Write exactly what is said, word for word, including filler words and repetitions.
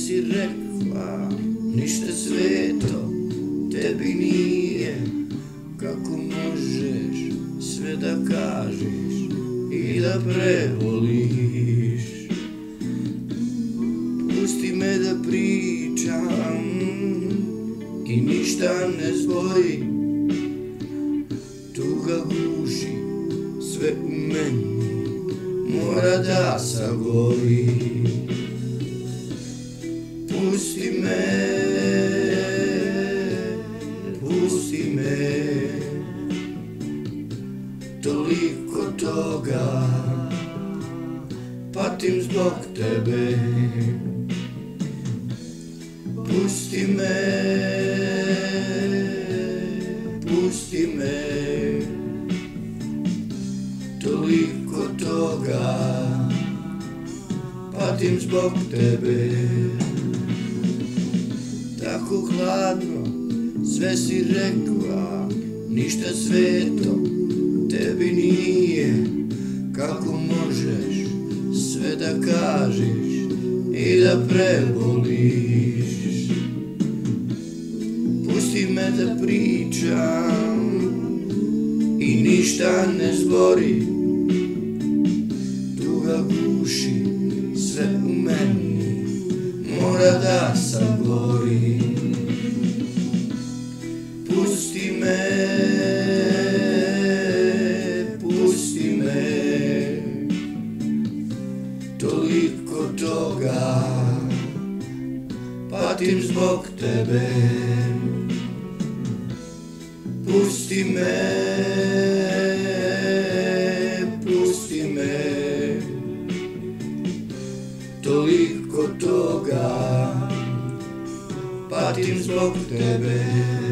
si rekla, ništa sveto tebi nije. Kako možeš sve da kažeš i da prevoliš? Pusti me da pričam i ništa ne zbori. Tuga guši sve u meni, mora da sagori. Pusti me, pusti me, toliko toga patim zbog tebe. Pusti me, pusti me, toliko toga patim zbog tebe. Tako hladno sve si rekla, ništa sveto tebi nije. Kako možeš sve da kažeš i da prevoliš? Pusti me da pričam i ništa ne zbori. Tuga guši sve u meni, mora da sagori. Pusti me, pusti me, toliko toga patim zbog tebe. Pusti me, pusti me, toliko toga patim zbog tebe.